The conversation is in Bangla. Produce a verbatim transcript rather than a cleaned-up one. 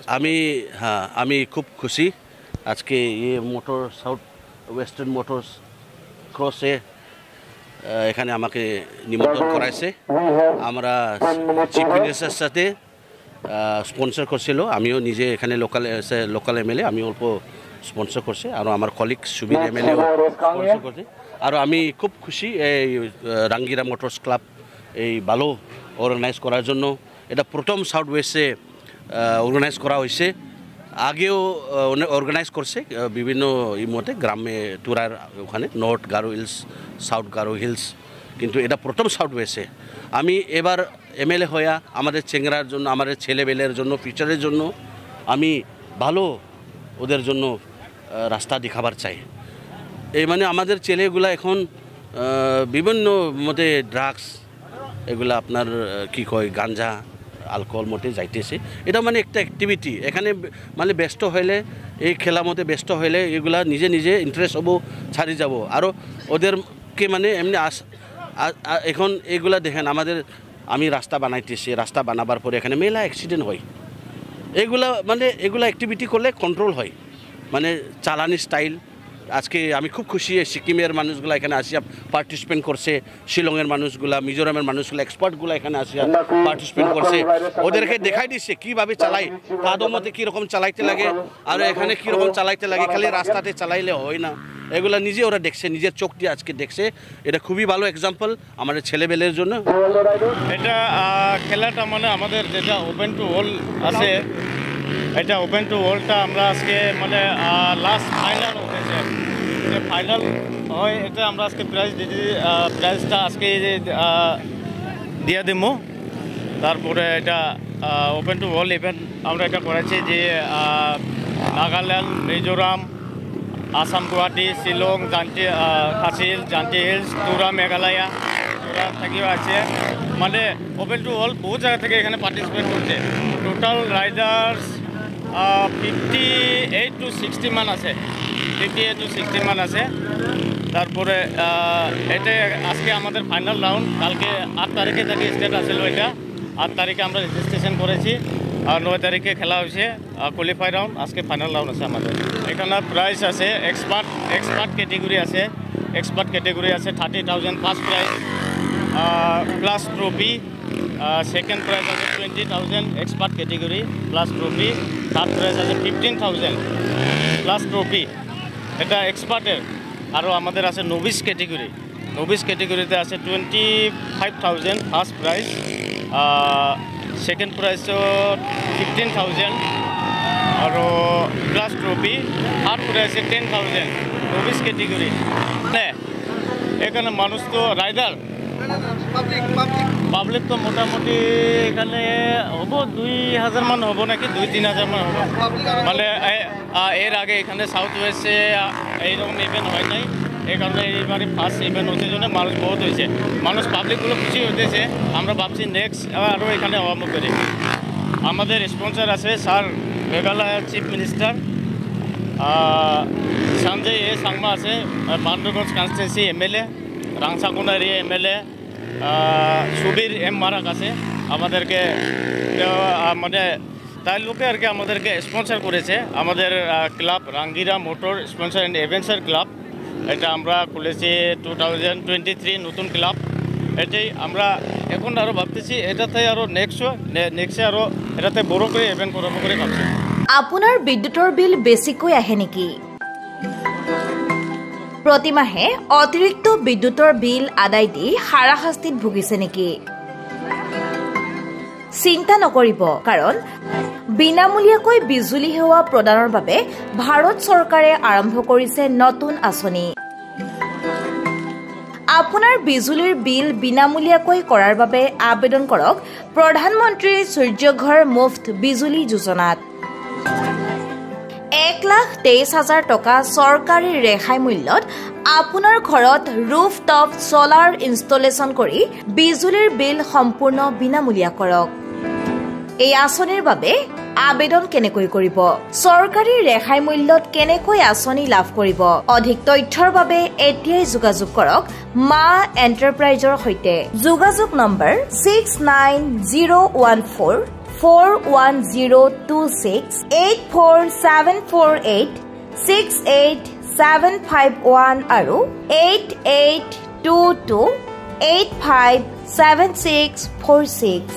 আমি হ্যাঁ আমি খুব খুশি আজকে ये মোটর সাউথ ওয়েস্টার্ন মোটরস ক্রসে এখানে আমাকে নিমন্ত্রণ করাইছে আমরা চিফ মিনিস্টারের সাথে স্পন্সর করছিল আমিও নিজে এখানে লোকাল লোকাল এমএলএ আমি অল্প স্পন্সর করছে আর আমার কলিগ সুবীর এমএলএ স্পন্সর করছে আর আমি খুব খুশি এই রাঙ্গিরা মোটরস ক্লাব এই ভালো অর্গানাইজ করার জন্য এটা প্রথম সাউথ ওয়েস্টে অর্গানাইজ করা হয়েছে আগেও অর্গানাইজ করছে বিভিন্ন এই মতে গ্রামে টুরার ওখানে north Garo hills south Garo hills কিন্তু এটা প্রথম সাউথ ওয়েস্টে আমি এবার এমএলএ হয়ে আমাদের চেংরার জন্য আমাদের ছেলেবেলের জন্য ফিউচারের জন্য আমি ভালো ওদের জন্য রাস্তা দেখাবার চাই এই মানে আমাদের ছেলেগুলা এখন বিভিন্ন মতে ড্রাগস এগুলা আপনার কি কয় গাঞ্জা অ্যালকোহল মতে যাইতেছে এটা মানে একটা অ্যাক্টিভিটি এখানে মানে ব্যস্ত হইলে এই খেলা মতে ব্যস্ত হইলে এগুলা নিজে নিজে ইন্টারেস্ট হবো ছাড়ি যাব আরও ওদেরকে মানে এমনি আস এখন এগুলা দেখেন আমাদের আমি রাস্তা বানাইতেছি রাস্তা বানাবার পরে এখানে মেলা অ্যাক্সিডেন্ট হয় এগুলা মানে এগুলা অ্যাক্টিভিটি করলে কন্ট্রোল হয় মানে চালানি স্টাইল আজকে আমি খুব খুশি সিকিমের মানুষগুলো এখানে আসিয়া পার্টিসিপেন্ট করছে শিলংয়ের মানুষগুলা মিজোরামের মানুষগুলো এক্সপার্টগুলো এখানে আসিয়া পার্টিসিপেন্ট করছে ওদেরকে দেখাই দিচ্ছে কীভাবে চালাই কাদো মতে কীরকম চালাইতে লাগে আর এখানে কীরকম চালাইতে লাগে খালি রাস্তাতে চালাইলে হয় না এগুলা নিজে ওরা দেখছে নিজের চোখ দিয়ে আজকে দেখছে এটা খুবই ভালো এক্সাম্পল আমাদের ছেলেবেলের জন্য এটা খেলাটা মানে আমাদের যেটা ওপেন টু অল আছে এটা ওপেন টু ওয়ার্ল্ডটা আমরা আজকে মানে লাস্ট ফাইনাল হয়েছে যে ফাইনাল হয় এটা আমরা আজকে প্রাইজ দিদি প্রাইজটা আজকে দিয়ে দিব তারপরে এটা ওপেন টু ওয়ার্ল্ড ইভেন্ট আমরা এটা করেছি যে নাগাল্যান্ড মিজোরাম আসাম গুয়াহাটি শিলং জান্টি খাসিল জান্টি হিলস তুরা মেঘালয়া তুরা থেকেও আছে মানে ওপেন টু ওয়ার্ল্ড বহু জায়গা থেকে এখানে পার্টিসিপেট করছে total riders fifty eight to sixty মান আছে ফিফটি এইট টু সিক্সটি মান আছে তারপরে এটা আজকে আমাদের ফাইনাল রাউন্ড কালকে আট তারিখে থেকে স্টার্ট আসলো এটা আট তারিখে আমরা রেজিস্ট্রেশন করেছি আর নয় তারিখে খেলা হয়েছে কোয়ালিফাই রাউন্ড আজকে ফাইনাল রাউন্ড আছে আমাদের এখানে প্রাইস আছে এক্সপার্ট এক্সপার্ট ক্যাটেগরি আছে এক্সপার্ট ক্যাটেগরি আছে thirty thousand first prize plus trophy second prize আছে twenty thousand expert category plus trophy third prize আছে ফিফটিন থাউজেন্ড প্লাস ট্রফি এটা এক্সপার্টের আরও আমাদের আছে নভিস ক্যাটেগরি নভিস ক্যাটেগরিতে আছে twenty five thousand first prize second prize fifteen thousand আৰু plus trophy third prize ten thousand novice category এখানে মানুষ তো রাইডার পাবলিক তো মোটামুটি এখানে হব দুই হাজার মান হব নাকি দুই তিন হাজার মান হব মানে এর আগে এখানে সাউথ ওয়েস্টে এইরকম ইভেন্ট হয় নাই এই কারণে এইবারে ফার্স্ট ইভেন্ট হচ্ছে জন্য মানুষ বহুত হয়েছে মানুষ পাবলিকগুলো খুশি হতেছে আমরা ভাবছি নেক্সট আরও এখানে হওয়া করি আমাদের স্পন্সর আছে স্যার মেঘালয়ের chief minister Sanjay A Sangma আছে বান্দরগঞ্জ constituency MLA Rangsakona area MLA Subir M Marak আছে আমাদেরকে মানে তাই লোকে আর কি আমাদেরকে স্পন্সর করেছে আমাদের ক্লাব রাঙ্গিরা motor sponsor and adventure club এটা আমরা খুলেছি টু থাউজেন্ড টোয়েন্টি থ্রি নতুন ক্লাব এটাই আমরা এখন আরও ভাবতেছি এটাতে আরও নেক্সট নেক্সটে আরও এটাতে বড় করে ইভেন্ট করব করে ভাবছি আপোনাৰ বিদ্যুতৰ বিল বেছিকৈ আহে নেকি প্ৰতিমাহে অতিৰিক্ত বিদ্যুতৰ বিল আদায় দি হাৰাশাস্তিত ভুগিছে নেকি চিন্তা নকৰিব কাৰণ বিনামূলীয়াকৈ বিজুলী সেৱা প্ৰদানৰ বাবে ভাৰত চৰকাৰে আৰম্ভ কৰিছে নতুন আঁচনি আপোনাৰ বিজুলীৰ বিল বিনামূলীয়াকৈ কৰাৰ বাবে আবেদন কৰক প্ৰধানমন্ত্ৰী সূৰ্যঘৰ মুফ্ত বিজুলী যোজনাত এক লাখ তেইছ হাজাৰ টকা চৰকাৰী ৰেহাই মূল্যত আপোনাৰ ঘৰত ৰুফ টপ সোলাৰ ইনষ্টলেশ্যন কৰি বিজুলীৰ বিল সম্পূৰ্ণ বিনামূলীয়া কৰক এই আঁচনিৰ বাবে আবেদন কেনেকৈ কৰিব চৰকাৰী ৰেহাই মূল্যত কেনেকৈ আঁচনি লাভ কৰিব অধিক তথ্যৰ বাবে এতিয়াই যোগাযোগ কৰক মা এণ্টাৰপ্ৰাইজৰ সৈতে যোগাযোগ number six nine zero' one four four one zero two six, eight four seven four eight, six eight seven five one আৰু eight eight two two, eight five seven six four six।